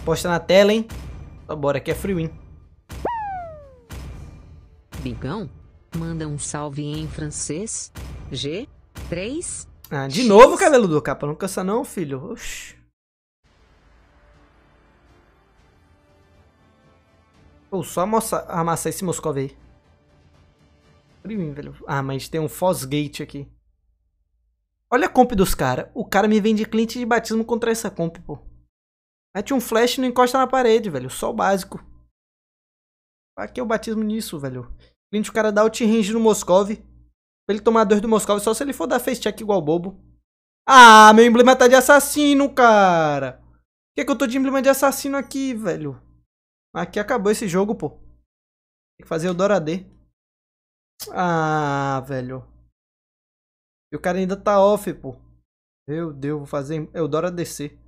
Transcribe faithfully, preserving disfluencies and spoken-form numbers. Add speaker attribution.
Speaker 1: Aposta na tela, hein? Então, bora, aqui é free win.
Speaker 2: Bigão, manda um salve em francês. G três.
Speaker 1: Ah, de novo, cabeludo. Capa, não cansa não, filho. Oxi. Pô, só amassar, amassar esse Moscov aí. Free win, velho. Ah, mas tem um Fosgate aqui. Olha a comp dos caras. O cara me vende cliente de batismo contra essa comp, pô. Mete um flash e não encosta na parede, velho. Só o básico. Pra que o batismo nisso, velho? Cliente, o cara dá ult range no Moscov. Pra ele tomar dois do Moscov, só se ele for dar face check igual bobo. Ah, meu emblema tá de assassino, cara. Por que, que eu tô de emblema de assassino aqui, velho? Aqui acabou esse jogo, pô. Tem que fazer o Dora D. Ah, velho. E o cara ainda tá off, pô. Meu Deus, vou fazer Eudora D C.